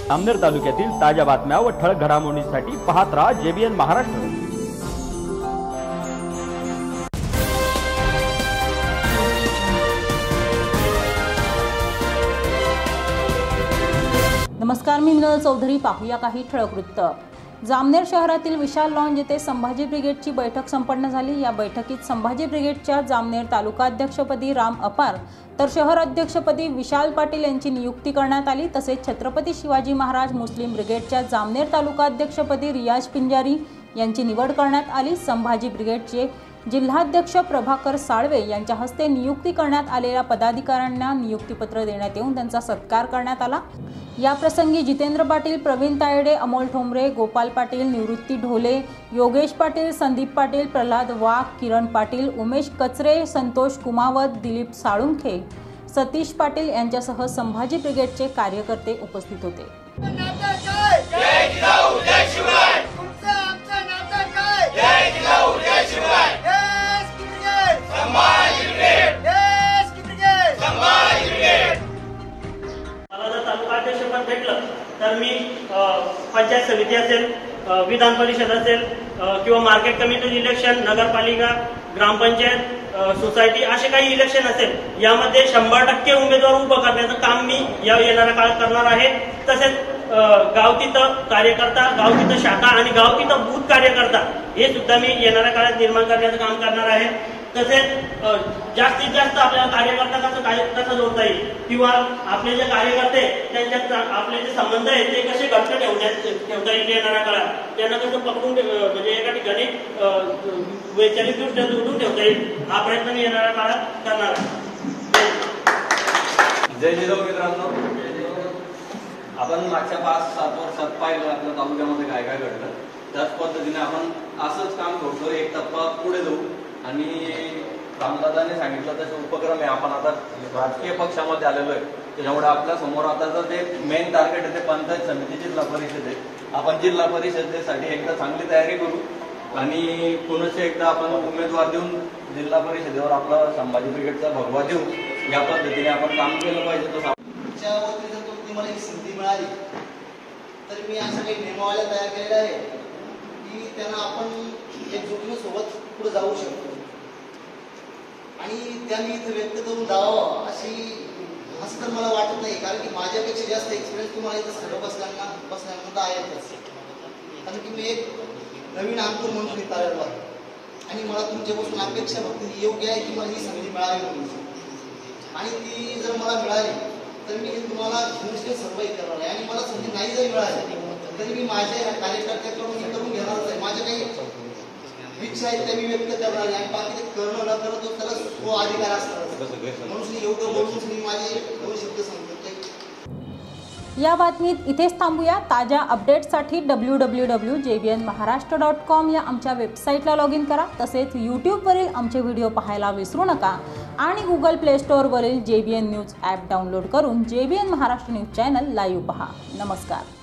जामनेर तालुक्यातील ताज्या बातम्या व ठळक घडामोडींसाठी पाहत रहा JBN महाराष्ट्र। नमस्कार, मी मिनल चौधरी। पाहूया काही ठळक वृत्त। जामनेर शहरातील विशाल लॉन्ज येथे संभाजी ब्रिगेडची बैठक संपन्न झाली। या बैठकीत संभाजी ब्रिगेडच्या जामनेर तालुका अध्यक्षपदी राम अपार तर शहर अध्यक्षपदी विशाल पाटील यांची नियुक्ती करण्यात आली। तसेच छत्रपती शिवाजी महाराज मुस्लिम ब्रिगेडच्या जामनेर तालुका अध्यक्षपदी रियाज पिंजारी यांची निवड करण्यात आली। संभाजी ब्रिगेडचे जिल्हाध्यक्ष प्रभाकर साळवे यांच्या हस्ते नियुक्ती करण्यात आलेल्या पदाधिकाऱ्यांना नियुक्तीपत्र देण्यात येऊन त्यांचा सत्कार करण्यात आला। या प्रसंगी जितेंद्र पाटील, प्रवीण तायडे, अमोल ठोंबरे, गोपाल पाटील, निवृत्ती ढोले, योगेश पाटील, संदीप पाटील, प्रल्हाद वाघ, किरण पाटील, उमेश कचरे, संतोष कुमावत, दिलीप साळुंखे, सतीश पाटील यांच्यासह संभाजी ब्रिगेडचे कार्यकर्ते उपस्थित होते। भेटलं तर मी पंचायत समिती असेल, विधान परिषद असेल किंवा मार्केट कमिटी इलेक्शन, नगरपालिका, ग्रामपंचायत, सोसायटी असे काही इलेक्शन असेल, यामध्ये 100% उमेदवार उभं करण्याचं काम मी या येणाऱ्या काळात करणार आहे। तसेच गावतिथं कार्यकर्ता, गावतिथं शाखा आणि गावतिथं बूथ कार्यकर्ता हे सुद्धा मी येणाऱ्या काळात निर्माण करण्याचं काम करणार आहे। तसेच जास्तीत जास्त आपल्याला कार्यकर्ता कसं जोडता येईल किंवा आपले जे कार्यकर्ते त्यांच्यात आपले जे संबंध आहेत ते कसे घट्ट ठेवता येईल येणाऱ्या काळात, त्यांना कसं पकडून म्हणजे एका ठिकाणी वैचारिकदृष्ट्या जोडून ठेवता येईल हा प्रयत्न मी येणाऱ्या काळात करणार आहे। जय जिजाऊ मित्रांनो, आपण मागच्या 5-7 वर्षात पाहिलं आपल्या तालुक्यामध्ये काय काय घडलं, त्याच पद्धतीने आपण असंच काम करतो, एक टप्पा पुढे जाऊ। आणि रामदादाने सांगितलं तसे उपक्रम आहे, आपण आता राजकीय पक्षामध्ये आलेलो आहे, त्याच्यामुळे आपल्या समोर आता जे मेन टार्गेट आहे ते पंचायत समिती, जिल्हा परिषद आहे। आपण जिल्हा परिषदेसाठी एकदा चांगली तयारी करू आणि पुनश्च एकदा आपण उमेदवार देऊन जिल्हा परिषदेवर आपला संभाजी ब्रिगेडचा भगवा देऊ, या पद्धतीने आपण काम केलं पाहिजे। तो मला एक संधी मिळाली तर मी अशा काही नियमावल्या तयार केलेल्या आहे की त्यांना आपण एकजुटीने सोबत पुढे जाऊ शकतो आणि त्या मी इथे व्यक्त करून जावं अशी असं तर मला वाटत नाही, कारण की माझ्यापेक्षा जास्त एक्सपिरियन्स तुम्हाला इथं सर्व बसण्यानंतर आहेतच, कारण की मी एक नवीन अंकुर म्हणून इथं आलेलो आहे आणि मला तुमच्यापासून अपेक्षा फक्त योग्य आहे की मला ही संधी मिळावी म्हणून, आणि ती जर मला मिळाली तर मी तुम्हाला सर्वाईव्ह करणार आहे। आणि मला संधी नाही जरी मिळाली तरी मी माझ्या कार्यकर्त्याकडून हे करून घेणारच आहे। माझ्या काही इच्छा आहेत त्या मी व्यक्त करणार आहे आणि बाकी ते करणं न करणं तो त्याला तो अधिकार असणार, म्हणून एवढं बोलून मी माझे 2 शब्द सांगतो। या बातमीत इथेच थांबूया। ताज्या अपडेट्ससाठी www.jbnmaharashtra.com या आमच्या वेबसाईटला लॉग इन करा। तसेच यूट्यूबवरील आमचे व्हिडिओ पाहायला विसरू नका आणि गुगल प्ले स्टोअरवरील JBN न्यूज ॲप डाउनलोड करून JBN Maharashtra news channel live पहा। नमस्कार।